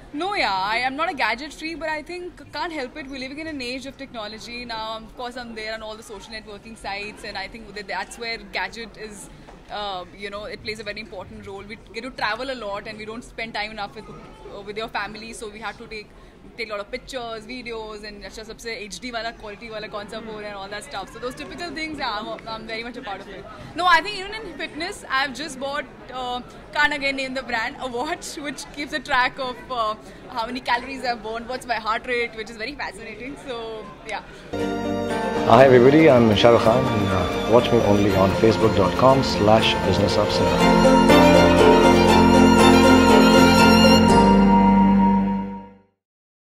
No, yeah, I am not a gadget freak, but I think can't help it. We're living in an age of technology now. Of course, I'm there on all the social networking sites, and I think that's where gadget is. It plays a very important role. We get to travel a lot, and we don't spend time enough with your family, so we have to take a lot of pictures, videos, and अच्छा सबसे HD वाला quality वाला कौन सा phone and all that stuff. So those typical things, yeah, I'm very much a part of it. No, I think even in fitness, I've just bought, can't again name the brand, a watch which keeps a track of how many calories I've burned, what's my heart rate, which is very fascinating. So yeah. Hi everybody, I'm Shah Rukh Khan and watch me only on facebook.com/businessofcinema.